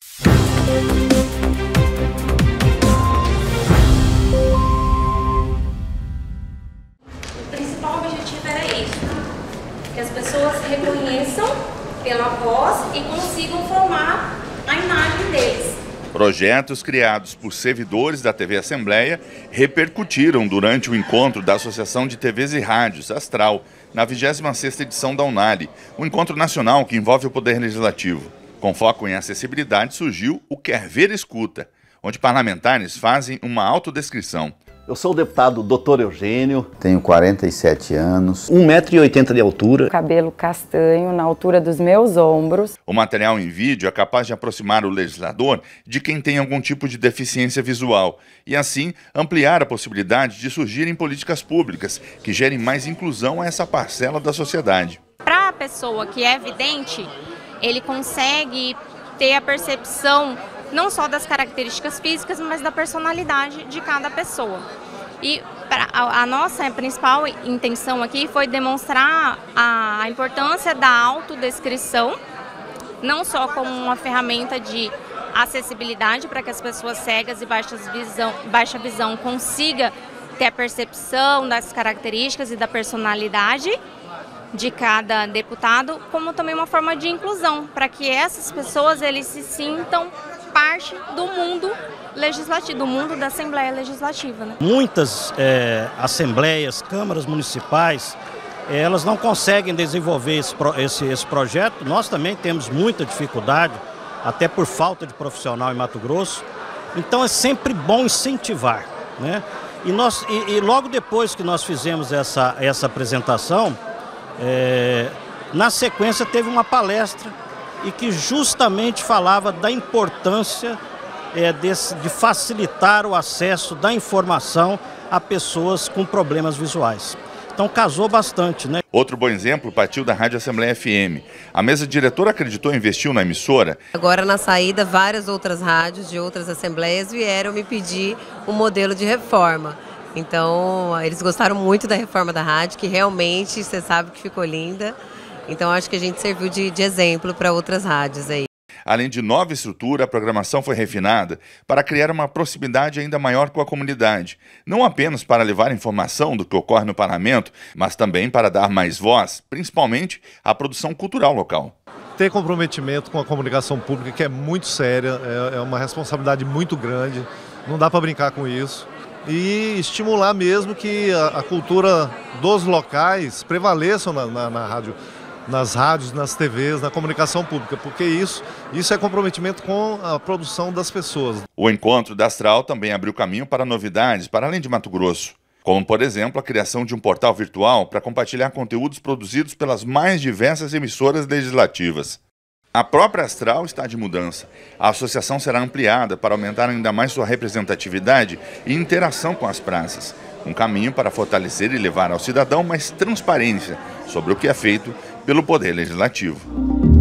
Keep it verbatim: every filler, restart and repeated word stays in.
O principal objetivo era isso, que as pessoas reconheçam pela voz e consigam formar a imagem deles. Projetos criados por servidores da T V Assembleia repercutiram durante o encontro da Associação de T Vs e Rádios, Astral, na vigésima sexta edição da UNALI, um encontro nacional que envolve o Poder Legislativo. Com foco em acessibilidade surgiu o Quer Ver Escuta, onde parlamentares fazem uma autodescrição. Eu sou o deputado doutor Eugênio. Tenho quarenta e sete anos. um metro e oitenta de altura. Cabelo castanho na altura dos meus ombros. O material em vídeo é capaz de aproximar o legislador de quem tem algum tipo de deficiência visual e, assim, ampliar a possibilidade de surgirem políticas públicas que gerem mais inclusão a essa parcela da sociedade. Para a pessoa que é vidente, ele consegue ter a percepção não só das características físicas, mas da personalidade de cada pessoa. E pra, a, a nossa principal intenção aqui foi demonstrar a, a importância da autodescrição, não só como uma ferramenta de acessibilidade para que as pessoas cegas e baixas visão, baixa visão consigam ter a percepção das características e da personalidade de cada deputado, como também uma forma de inclusão, para que essas pessoas eles se sintam parte do mundo legislativo, do mundo da Assembleia Legislativa, né? Muitas é, assembleias, câmaras municipais, é, elas não conseguem desenvolver esse, esse, esse projeto. Nós também temos muita dificuldade, até por falta de profissional em Mato Grosso. Então é sempre bom incentivar, né? E, nós, e, e logo depois que nós fizemos essa, essa apresentação, é, na sequência teve uma palestra e que justamente falava da importância é, desse, de facilitar o acesso da informação a pessoas com problemas visuais. Então casou bastante, né? Outro bom exemplo partiu da Rádio Assembleia F M. A mesa diretora acreditou e investiu na emissora. Agora na saída, várias outras rádios de outras assembleias vieram me pedir um modelo de reforma. Então eles gostaram muito da reforma da rádio, que realmente você sabe que ficou linda. Então acho que a gente serviu de, de exemplo para outras rádios aí. Além de nova estrutura, a programação foi refinada para criar uma proximidade ainda maior com a comunidade. Não apenas para levar informação do que ocorre no parlamento, mas também para dar mais voz, principalmente à produção cultural local. Ter comprometimento com a comunicação pública, que é muito séria, é, é uma responsabilidade muito grande, não dá para brincar com isso. E estimular mesmo que a, a cultura dos locais prevaleçam na, na, na rádio. nas rádios, nas T Vs, na comunicação pública, porque isso, isso é comprometimento com a produção das pessoas. O encontro da Astral também abriu caminho para novidades para além de Mato Grosso, como, por exemplo, a criação de um portal virtual para compartilhar conteúdos produzidos pelas mais diversas emissoras legislativas. A própria Astral está de mudança. A associação será ampliada para aumentar ainda mais sua representatividade e interação com as praças. Um caminho para fortalecer e levar ao cidadão mais transparência sobre o que é feito pelo Poder Legislativo.